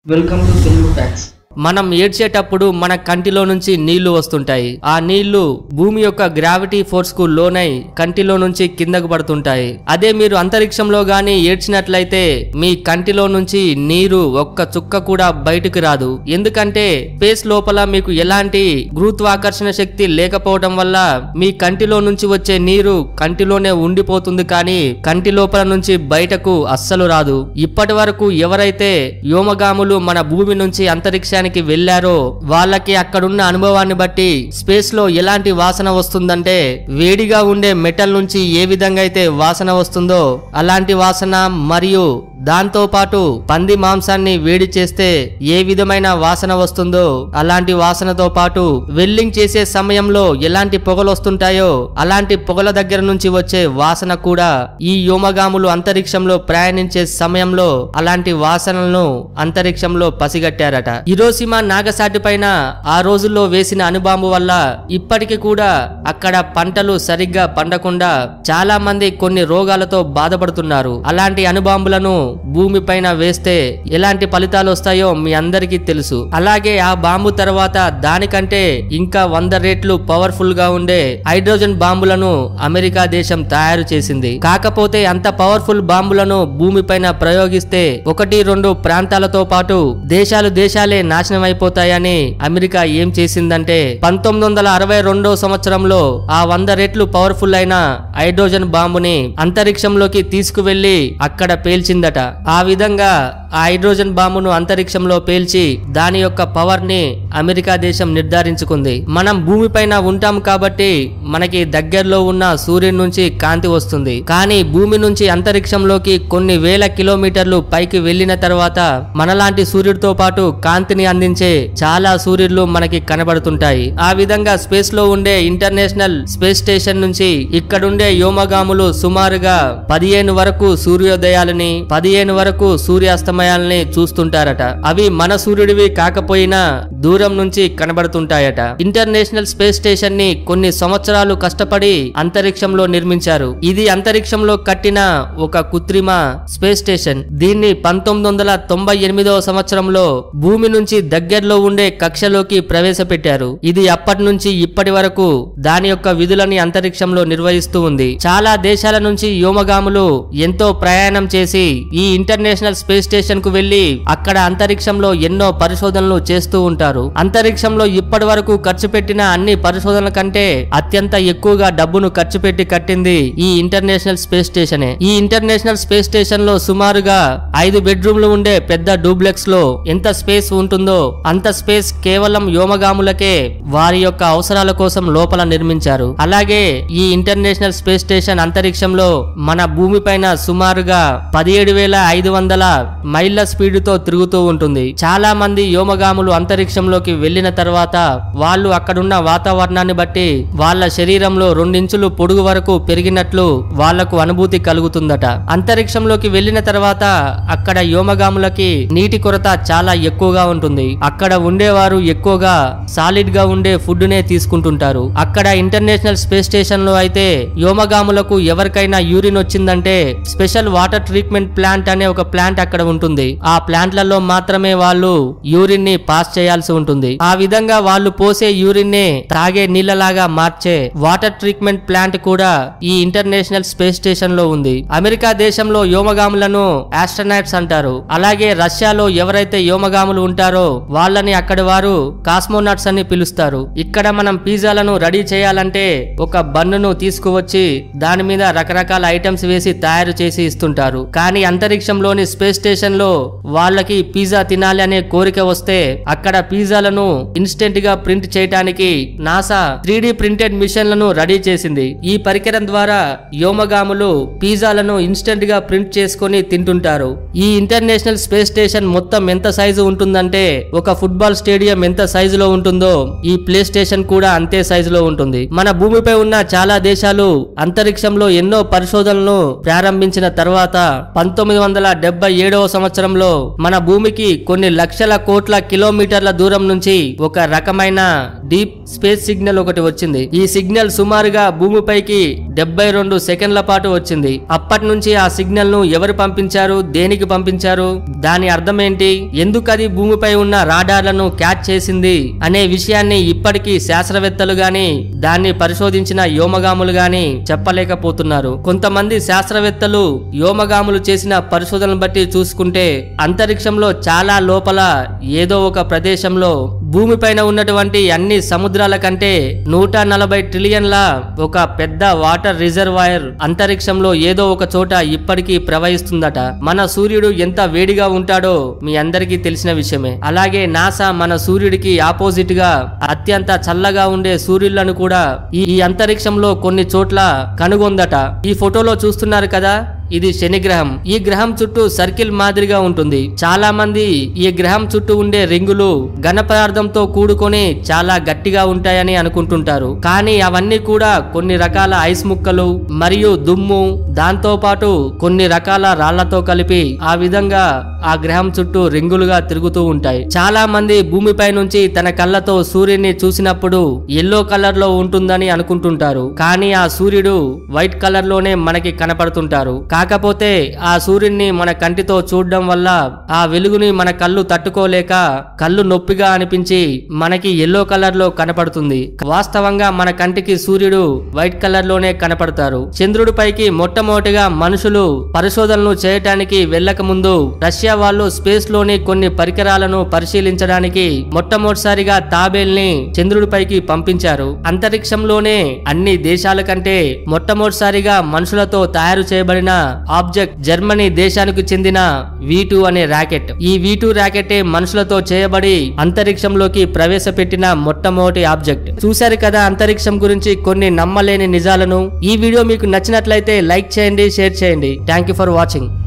Welcome to Telugu facts. మనం ఏడ్చేటప్పుడు మన కంటిలో నుంచి నీళ్లు వస్తుంటాయి. ఆ నీళ్లు భూమి యొక్క గ్రావిటీ ఫోర్స్ కు లోనై కంటిలో నుంచి కిందకు పడుతుంటాయి. అదే మీరు అంతరిక్షంలో గాని ఏడ్చినట్లయితే మీ కంటిలో నుంచి నీరు ఒక్క చుక్క కూడా బయటకు రాదు. ఎందుకంటే స్పేస్ లోపల మీకు ఎలాంటి గురుత్వాకర్షణ శక్తి లేకపోవడం వల్ల మీ కంటిలో నుంచి వచ్చే నీరు కంటిలోనే ఉండిపోతుంది, కానీ కంటి లోపల నుంచి బయటకు అస్సలు రాదు. ఇప్పటి వరకు ఎవరైతే వ్యోమగాములు మన భూమి నుంచి అంతరిక్షానికి వెళ్లారో వాళ్ళకి అక్కడున్న అనుభవాన్ని బట్టి స్పేస్ లో ఎలాంటి వాసన వస్తుందంటే, వేడిగా ఉండే మెటల్ నుంచి ఏ విధంగా అయితే వాసన వస్తుందో అలాంటి వాసన, మరియు దాంతో పాటు పంది మాంసాన్ని వేడి చేస్తే ఏ విధమైన వాసన వస్తుందో అలాంటి వాసనతో పాటు వెల్డింగ్ చేసే సమయంలో ఎలాంటి పొగలు వస్తుంటాయో అలాంటి పొగల దగ్గర నుంచి వచ్చే వాసన కూడా ఈ వ్యోమగాములు అంతరిక్షంలో ప్రయాణించే సమయంలో అలాంటి వాసనలను అంతరిక్షంలో పసిగట్టారట. హిరోషిమా నాగసాకి పైన ఆ రోజుల్లో వేసిన అణుబాంబు వల్ల ఇప్పటికీ కూడా అక్కడ పంటలు సరిగ్గా పండకుండా చాలా మంది కొన్ని రోగాలతో బాధపడుతున్నారు. అలాంటి అణుబాంబులను భూమి పైన వేస్తే ఎలాంటి ఫలితాలు వస్తాయో మీ అందరికీ తెలుసు. అలాగే ఆ బాంబు తర్వాత దానికంటే ఇంకా 100 రెట్లు పవర్ఫుల్ గా ఉండే హైడ్రోజన్ బాంబులను అమెరికా దేశం తయారు చేసింది. కాకపోతే అంత పవర్ఫుల్ బాంబులను భూమి పైన ప్రయోగిస్తే 1-2 ప్రాంతాలతో పాటు దేశాలే నాశనం అయిపోతాయని అమెరికా ఏం చేసిందంటే 1962 సంవత్సరంలో ఆ 100 రెట్లు పవర్ఫుల్ అయిన హైడ్రోజన్ బాంబుని అంతరిక్షంలోకి తీసుకువెళ్లి అక్కడ పేల్చిందట. ఆ విధంగా ఆ హైడ్రోజన్ బాంబును అంతరిక్షంలో పేల్చి దాని యొక్క పవర్ ని అమెరికా దేశం నిర్ధారించుకుంది. మనం భూమి పైన ఉంటాం కాబట్టి మనకి దగ్గరలో ఉన్న సూర్యుడి నుంచి కాంతి వస్తుంది. కానీ భూమి నుంచి అంతరిక్షంలోకి కొన్ని వేల కిలోమీటర్లు పైకి వెళ్లిన తర్వాత మనలాంటి సూర్యుడితో పాటు కాంతిని అందించే చాలా సూర్యులు మనకి కనబడుతుంటాయి. ఆ విధంగా స్పేస్ లో ఉండే ఇంటర్నేషనల్ స్పేస్ స్టేషన్ నుంచి ఇక్కడుండే వ్యోమగాములు సుమారుగా 15 వరకు సూర్యోదయాలని, 15 వరకు సూర్యాస్తమయాలని చూస్తుంటారట. అవి మన సూర్యుడివి కాకపోయినా దూరం నుంచి కనబడుతుంటాయట. ఇంటర్నేషనల్ స్పేస్ స్టేషన్ ని కొన్ని సంవత్సరాలు కష్టపడి అంతరిక్షంలో నిర్మించారు. ఇది అంతరిక్షంలో కట్టిన ఒక కృత్రిమ స్పేస్ స్టేషన్. దీన్ని 1998వ సంవత్సరంలో భూమి నుంచి దగ్గరలో ఉండే కక్షలోకి ప్రవేశపెట్టారు. ఇది అప్పటి నుంచి ఇప్పటి వరకు దాని యొక్క విధులని అంతరిక్షంలో నిర్వహిస్తూ ఉంది. చాలా దేశాల నుంచి వ్యోమగాములు ఎంతో ప్రయాణం చేసి ఈ ఇంటర్నేషనల్ స్పేస్ స్టేషన్ కు వెళ్లి అక్కడ అంతరిక్షంలో ఎన్నో పరిశోధనలు చేస్తూ ఉంటారు. అంతరిక్షంలో ఇప్పటి వరకు ఖర్చు పెట్టిన అన్ని పరిశోధనల కంటే అత్యంత ఎక్కువగా డబ్బును ఖర్చు పెట్టి కట్టింది ఈ ఇంటర్నేషనల్ స్పేస్ స్టేషనే. ఈ ఇంటర్నేషనల్ స్పేస్ స్టేషన్ లో సుమారుగా 5 బెడ్రూమ్లు ఉండే పెద్ద డూప్లెక్స్ లో ఎంత స్పేస్ ఉంటుందో అంత స్పేస్ కేవలం వ్యోమగాములకే వారి యొక్క అవసరాల కోసం లోపల నిర్మించారు. అలాగే ఈ ఇంటర్నేషనల్ స్పేస్ స్టేషన్ అంతరిక్షంలో మన భూమి పైన సుమారుగా 17,500 మైళ్ళ స్పీడ్ తో తిరుగుతూ ఉంటుంది. చాలా మంది వ్యోమగాములు అంతరిక్షంలోకి వెళ్లిన తర్వాత వాళ్ళు అక్కడున్న వాతావరణాన్ని బట్టి వాళ్ళ శరీరంలో 2 ఇంచులు పొడుగు వరకు పెరిగినట్లు వాళ్లకు అనుభూతి కలుగుతుందట. అంతరిక్షంలోకి వెళ్లిన తర్వాత అక్కడ వ్యోమగాములకి నీటి కొరత చాలా ఎక్కువగా ఉంటుంది. అక్కడ ఉండేవారు ఎక్కువగా సాలిడ్ గా ఉండే ఫుడ్ నే తీసుకుంటుంటారు. అక్కడ ఇంటర్నేషనల్ స్పేస్ స్టేషన్ లో అయితే వ్యోమగాములకు ఎవరికైనా యూరిన్ వచ్చిందంటే స్పెషల్ వాటర్ ట్రీట్మెంట్ ప్లాంట్ అనే ఒక ప్లాంట్ అక్కడ ఉంటుంది. ఆ ప్లాంట్లలో మాత్రమే వాళ్ళు యూరిన్ ని పాస్ చేయాల్సి ఉంటుంది. ఆ విధంగా వాళ్ళు పోసే యూరిన్ ని తాగే నీళ్ళలాగా మార్చే వాటర్ ట్రీట్మెంట్ ప్లాంట్ కూడా ఈ ఇంటర్నేషనల్ స్పేస్ స్టేషన్ లో ఉంది. అమెరికా దేశంలో వ్యోమగాములను ఆస్ట్రోనాట్స్ అంటారు. అలాగే రష్యాలో ఎవరైతే వ్యోమగాములు ఉంటారో వాళ్ళని అక్కడి వారు కాస్మోనాట్స్ అని పిలుస్తారు. ఇక్కడ మనం పిజ్జాలను రెడీ చేయాలంటే ఒక బన్నును తీసుకువచ్చి దాని మీద రకరకాల ఐటమ్స్ వేసి తయారు చేసి ఇస్తుంటారు. కానీ అంతరిక్షంలోని స్పేస్ స్టేషన్ లో వాళ్ళకి పిజ్జా తినాలి అనే కోరిక వస్తే అక్కడ పిజ్జాలను ఇన్స్టెంట్ గా ప్రింట్ చేయడానికి నాసా 3D ప్రింటెడ్ మిషన్లను రెడీ చేసింది. ఈ పరికరం ద్వారా వ్యోమగాములు పిజ్జాలను ఇన్స్టెంట్ గా ప్రింట్ చేసుకొని తింటుంటారు. ఈ ఇంటర్నేషనల్ స్పేస్ స్టేషన్ మొత్తం ఎంత సైజు ఉంటుందంటే ఒక ఫుట్బాల్ స్టేడియం ఎంత సైజులో ఉంటుందో ఈ ప్లే స్టేషన్ కూడా అంతే సైజులో ఉంటుంది. మన భూమిపై ఉన్న చాలా దేశాలు అంతరిక్షంలో ఎన్నో పరిశోధనలను ప్రారంభించిన తర్వాత 1977వ సంవత్సరంలో మన భూమికి కొన్ని లక్షల కోట్ల కిలోమీటర్ల దూరం నుంచి ఒక రకమైన డీప్ స్పేస్ సిగ్నల్ ఒకటి వచ్చింది. ఈ సిగ్నల్ సుమారుగా భూమిపైకి 72 సెకండ్ల పాటు వచ్చింది. అప్పటి నుంచి ఆ సిగ్నల్ ను ఎవరు పంపించారు, దేనికి పంపించారు, దాని అర్థం ఏంటి, ఎందుకు అది భూమిపై ఉన్న రాడార్లను క్యాచ్ చేసింది అనే విషయాన్ని ఇప్పటికీ శాస్త్రవేత్తలు గాని దాన్ని పరిశోధించిన వ్యోమగాములు గాని చెప్పలేకపోతున్నారు. కొంతమంది శాస్త్రవేత్తలు వ్యోమగాములు చేసిన పరిశోధనలు బట్టి చూసుకుంటే అంతరిక్షంలో చాలా లోపల ఏదో ఒక ప్రదేశంలో భూమిపైన ఉన్నటువంటి అన్ని సముద్రాల కంటే 140 ట్రిలియన్ల ఒక పెద్ద వాటర్ రిజర్వాయర్ అంతరిక్షంలో ఏదో ఒక చోట ఇప్పటికీ ప్రవహిస్తుందట. మన సూర్యుడు ఎంత వేడిగా ఉంటాడో మీ అందరికీ తెలిసిన విషయమే. అలాగే నాసా మన సూర్యుడికి ఆపోజిట్ గా అత్యంత చల్లగా ఉండే సూర్యులను కూడా ఈ అంతరిక్షంలో కొన్ని చోట్ల కనుగొందట. ఈ ఫోటోలో చూస్తున్నారు కదా, ఇది శని గ్రహం. ఈ గ్రహం చుట్టూ సర్కిల్ మాదిరిగా ఉంటుంది. చాలా మంది ఈ గ్రహం చుట్టూ ఉండే రింగులు ఘన పదార్థంతో కూడుకొని చాలా గట్టిగా ఉంటాయని అనుకుంటుంటారు. కానీ అవన్నీ కూడా కొన్ని రకాల ఐస్ ముక్కలు మరియు దుమ్ము, దాంతో పాటు కొన్ని రకాల రాళ్లతో కలిపి ఆ విధంగా ఆ గ్రహం చుట్టూ రింగులుగా తిరుగుతూ ఉంటాయి. చాలా మంది భూమిపై నుంచి తన కళ్ళతో సూర్యుని చూసినప్పుడు ఎల్లో కలర్ లో ఉంటుందని అనుకుంటుంటారు. కానీ ఆ సూర్యుడు వైట్ కలర్ లోనే మనకి కనపడుతుంటారు. కాకపోతే ఆ సూర్యుడిని మన కంటితో చూడడం వల్ల ఆ వెలుగుని మన కళ్ళు తట్టుకోలేక కళ్ళు నొప్పిగా అనిపించి మనకి ఎల్లో కలర్ లో కనపడుతుంది. వాస్తవంగా మన కంటికి సూర్యుడు వైట్ కలర్ లోనే కనపడతారు. చంద్రుడిపైకి మొట్టమొదటిగా మనుషులు పరిశోధనలు చేయటానికి వెళ్ళక ముందు రష్యా వాళ్ళు స్పేస్ లోని కొన్ని పరికరాలను పరిశీలించడానికి మొట్టమొదటిసారిగా తాబేల్ని చంద్రుడిపైకి పంపించారు. అంతరిక్షంలోనే అన్ని దేశాల కంటే మొట్టమొదటిసారిగా మనుషులతో తయారు చేయబడిన ఆబ్జెక్ట్ జర్మనీ దేశానికి చెందిన V2 అనే రాకెట్. ఈ V2 రాకెటే మనుషులతో చేయబడి అంతరిక్షంలోకి ప్రవేశపెట్టిన మొట్టమొదటి ఆబ్జెక్ట్. చూశారు కదా అంతరిక్షం గురించి కొన్ని నమ్మలేని నిజాలను. ఈ వీడియో మీకు నచ్చినట్లయితే లైక్ చేయండి, షేర్ చేయండి. Thank you for watching.